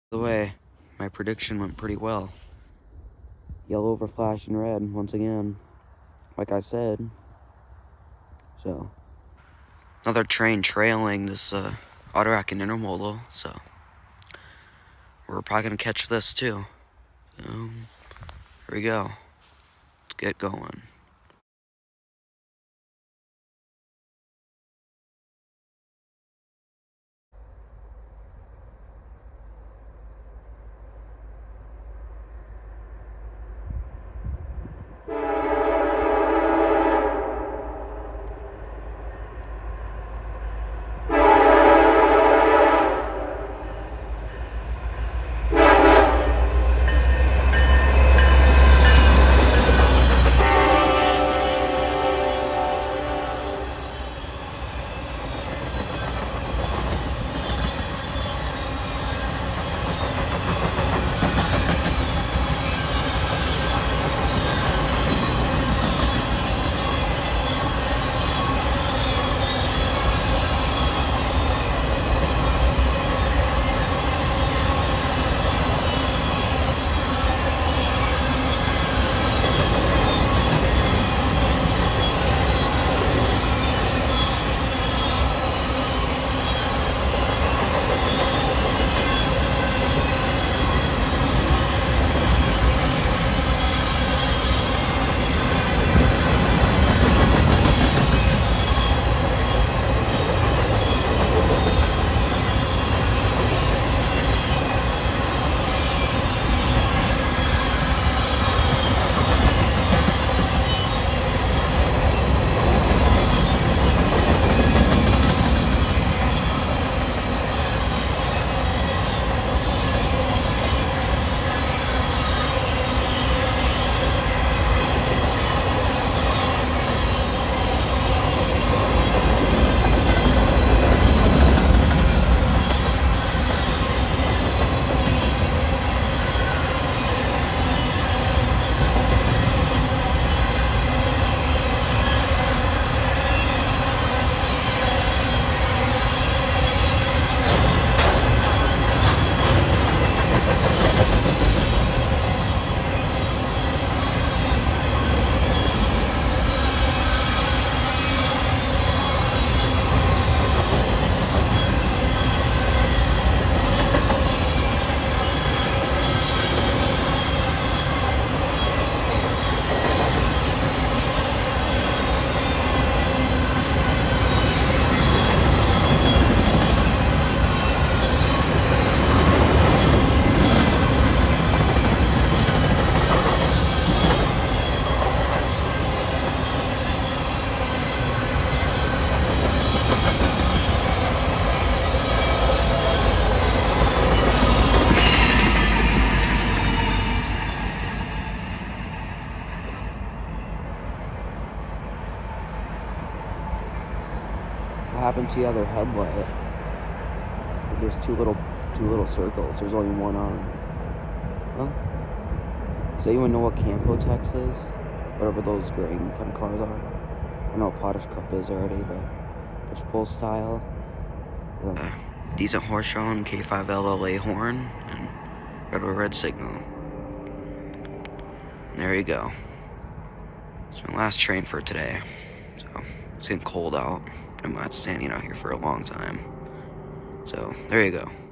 By the way, my prediction went pretty well. Yellow over flashing red once again, like I said. So, another train trailing this auto rack and intermodal, so we're probably gonna catch this too. So, here we go. Let's get going. What happened to the other headlight? There's two little circles. There's only one on. Huh? Does anyone know what Campo Tex is? Whatever those green kind of cars are. I know what Potter's Cup is already, but there's full style. Decent horse shown, K5 LLA horn, and red signal. There you go. It's my last train for today. So it's getting cold out. I'm not standing out here for a long time. So there you go.